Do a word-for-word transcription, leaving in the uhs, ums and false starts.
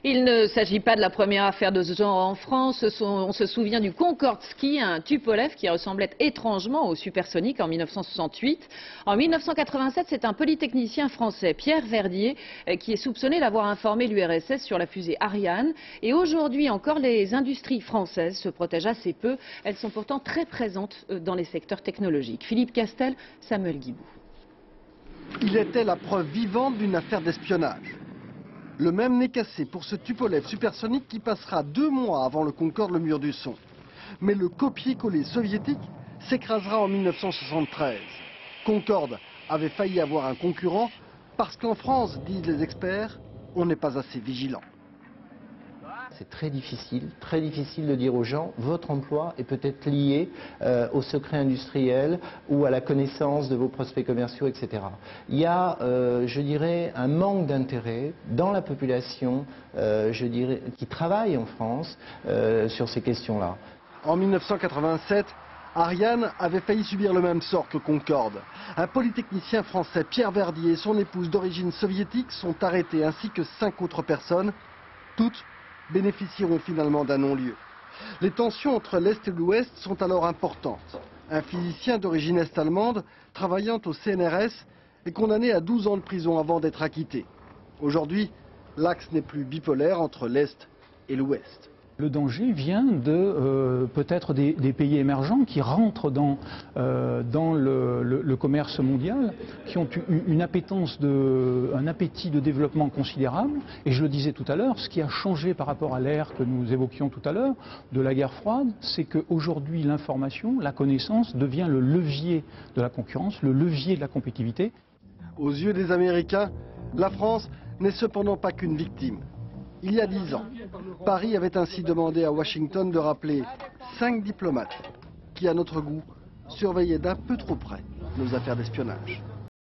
Il ne s'agit pas de la première affaire de ce genre en France. On se souvient du Concorde Ski, un Tupolev qui ressemblait étrangement au supersonique en mille neuf cent soixante-huit. En mille neuf cent quatre-vingt-sept, c'est un polytechnicien français, Pierre Verdier, qui est soupçonné d'avoir informé l'U R S S sur la fusée Ariane. Et aujourd'hui encore, les industries françaises se protègent assez peu. Elles sont pourtant très présentes dans les secteurs technologiques. Philippe Castel, Samuel Guibou. Il était la preuve vivante d'une affaire d'espionnage. Le même nez cassé pour ce Tupolev supersonique qui passera deux mois avant le Concorde le mur du son. Mais le copier-coller soviétique s'écrasera en mille neuf cent soixante-treize. Concorde avait failli avoir un concurrent parce qu'en France, disent les experts, on n'est pas assez vigilant. C'est très difficile, très difficile de dire aux gens, votre emploi est peut-être lié euh, au secret industriel ou à la connaissance de vos prospects commerciaux, et cetera. Il y a, euh, je dirais, un manque d'intérêt dans la population, euh, je dirais, qui travaille en France euh, sur ces questions-là. En mille neuf cent quatre-vingt-sept, Ariane avait failli subir le même sort que Concorde. Un polytechnicien français, Pierre Verdier, et son épouse d'origine soviétique sont arrêtés, ainsi que cinq autres personnes, toutes bénéficieront finalement d'un non-lieu. Les tensions entre l'Est et l'Ouest sont alors importantes. Un physicien d'origine est-allemande, travaillant au C N R S, est condamné à douze ans de prison avant d'être acquitté. Aujourd'hui, l'axe n'est plus bipolaire entre l'Est et l'Ouest. Le danger vient de euh, peut-être des, des pays émergents qui rentrent dans, euh, dans le, le, le commerce mondial, qui ont une, une appétence de, un appétit de développement considérable. Et je le disais tout à l'heure, ce qui a changé par rapport à l'ère que nous évoquions tout à l'heure, de la guerre froide, c'est qu'aujourd'hui l'information, la connaissance devient le levier de la concurrence, le levier de la compétitivité. Aux yeux des Américains, la France n'est cependant pas qu'une victime. Il y a dix ans, Paris avait ainsi demandé à Washington de rappeler cinq diplomates qui, à notre goût, surveillaient d'un peu trop près nos affaires d'espionnage.